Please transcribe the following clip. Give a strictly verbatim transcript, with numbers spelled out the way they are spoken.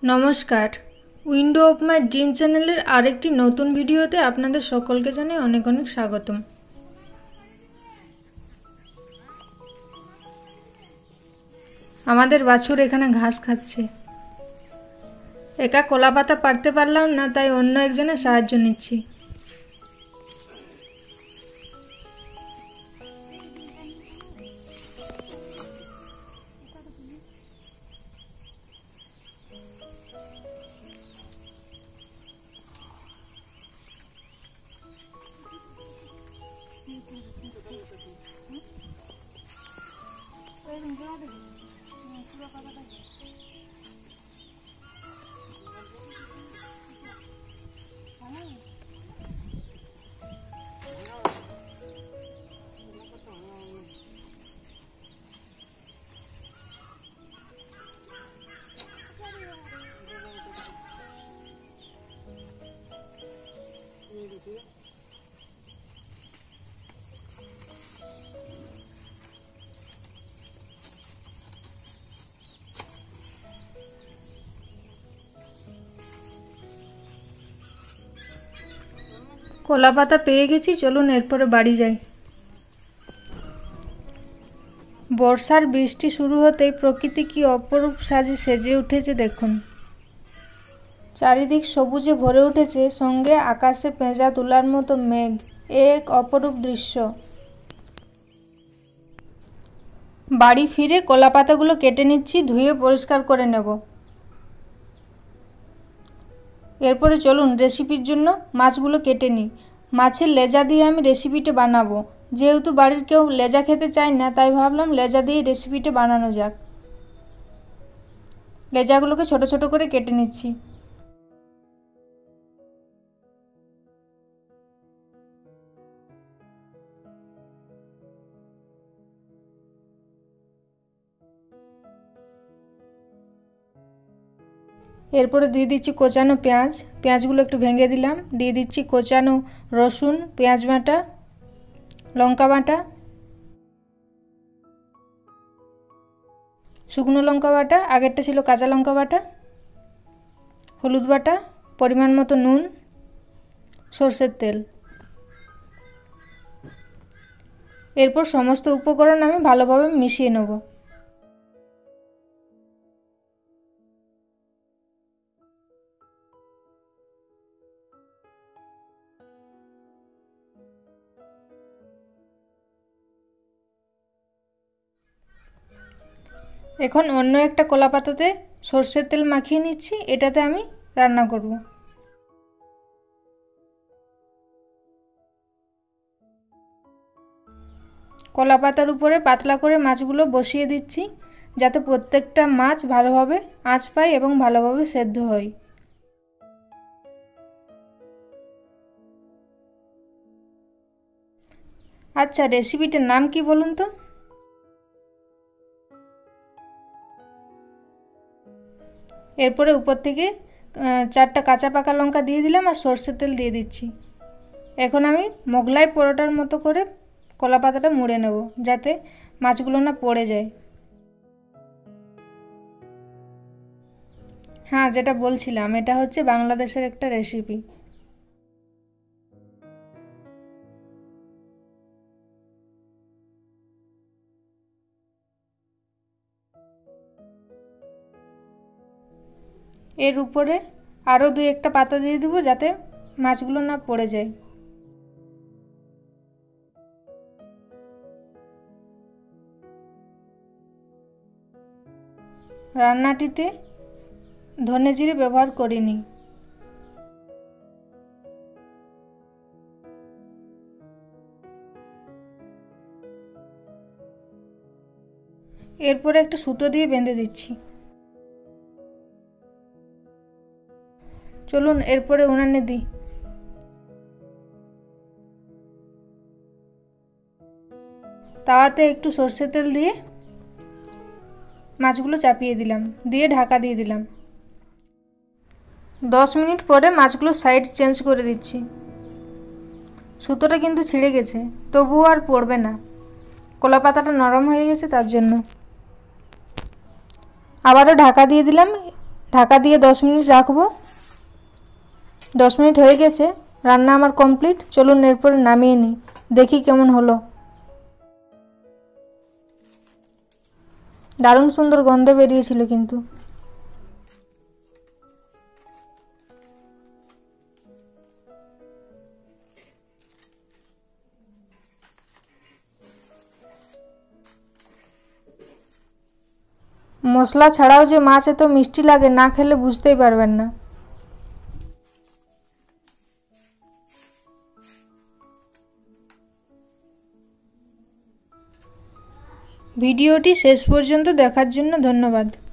নমস্কার, window of my dream চ্যানেলের আরেকটি নতুন ভিডিওতে আপনাদের সকলকে জানাই অনেক অনেক স্বাগতম। আমাদের বাছুর এখানে ঘাস খাচ্ছে। একা কলা পাতা পাড়তে পারলাম না, তাই অন্য একজনের সাহায্য নিচ্ছি। কলা পাতা পেয়ে গেছি, চলুন এরপরে বাড়ি যাই। বর্ষার বৃষ্টি শুরু হতেই প্রকৃতি কি অপরূপ সাজে সেজে উঠেছে দেখুন। চারিদিক সবুজে ভরে উঠেছে, সঙ্গে আকাশে পেঁজা তুলার মতো মেঘ। এক অপরূপ দৃশ্য। বাড়ি ফিরে কলা পাতাগুলো কেটে নিচ্ছি, ধুয়ে পরিষ্কার করে নেব। এরপরে চলুন রেসিপির জন্য মাছগুলো কেটে নিই। মাছের লেজা দিয়ে আমি রেসিপিটা বানাবো। যেহেতু বাড়ির কেউ লেজা খেতে চায় না, তাই ভাবলাম লেজা দিয়ে রেসিপিটা বানানো যাক। লেজাগুলোকে ছোট ছোট করে কেটে নিচ্ছি। এরপরে দিয়ে দিচ্ছি কোচানো পেঁয়াজ। পেঁয়াজগুলো একটু ভেঙে দিলাম। দিয়ে দিচ্ছি কোচানো রসুন, পেঁয়াজ বাটা, লঙ্কা বাটা, শুকনো লঙ্কা বাটা, আগেরটা ছিল কাঁচা লঙ্কা বাটা, হলুদ বাটা, পরিমাণ মতো নুন, সরষের তেল। এরপর সমস্ত উপকরণ আমি ভালোভাবে মিশিয়ে নেব। এখন অন্য একটা কলা পাতাতে সরষের তেল মাখিয়ে নিচ্ছি। এটাতে আমি রান্না করব। কলা পাতার উপরে পাতলা করে মাছগুলো বসিয়ে দিচ্ছি, যাতে প্রত্যেকটা মাছ ভালোভাবে আঁচ পায় এবং ভালোভাবে সেদ্ধ হয়। আচ্ছা, রেসিপিটার নাম কি বলুন তো? এরপরে উপর থেকে চারটা কাঁচা পাকা লঙ্কা দিয়ে দিলাম আর সরষের তেল দিয়ে দিচ্ছি। এখন আমি মোগলাই পরোটার মতো করে কলা পাতাটা মুড়ে নেব, যাতে মাছগুলো না পড়ে যায়। হ্যাঁ, যেটা বলছিলাম, এটা হচ্ছে বাংলাদেশের একটা রেসিপি। এর উপরে আরও দুই একটা পাতা দিয়ে দেবো, যাতে মাছগুলো না পড়ে যায়। রান্নাটিতে ধনে জিরে ব্যবহার করিনি। এরপরে একটা সুতো দিয়ে বেঁধে দিচ্ছি। চলুন এরপরে উনানে দিই। তাওয়াতে একটু সরষের তেল দিয়ে মাছগুলো চাপিয়ে দিলাম, দিয়ে ঢাকা দিয়ে দিলাম। দশ মিনিট পরে মাছগুলো সাইড চেঞ্জ করে দিচ্ছি। সুতোটা কিন্তু ছিঁড়ে গেছে, তবুও আর পড়বে না। কলা পাতাটা নরম হয়ে গেছে, তার জন্য। আবারও ঢাকা দিয়ে দিলাম। ঢাকা দিয়ে দশ মিনিট রাখবো। দশ মিনিট হয়ে গেছে, রান্না আমার কমপ্লিট। চলুন এরপরে নামিয়ে নিই, দেখি কেমন হলো। দারুণ সুন্দর গন্ধ বেরিয়েছিল কিন্তু। মশলা ছাড়াও যে মাছ এত মিষ্টি লাগে, না খেলে বুঝতেই পারবেন না। ভিডিওটি শেষ পর্যন্ত দেখার জন্য ধন্যবাদ।